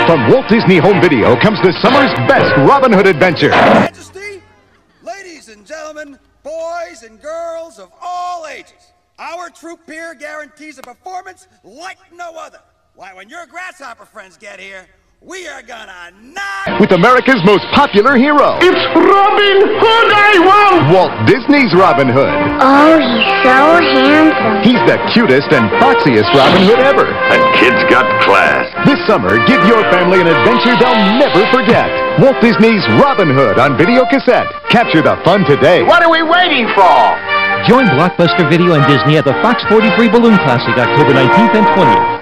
From Walt Disney Home Video comes the summer's best Robin Hood adventure. Majesty, ladies and gentlemen, boys and girls of all ages, our troop here guarantees a performance like no other. Why, when your grasshopper friends get here, we are gonna knock... With America's most popular hero. It's Robin Hood I want! Walt Disney's Robin Hood. Oh, he's so handsome. He's the cutest and foxiest Robin Hood ever. That kid's got class. This summer, give your family an adventure they'll never forget. Walt Disney's Robin Hood on video cassette. Capture the fun today. What are we waiting for? Join Blockbuster Video and Disney at the Fox 43 Balloon Classic October 19th and 20th.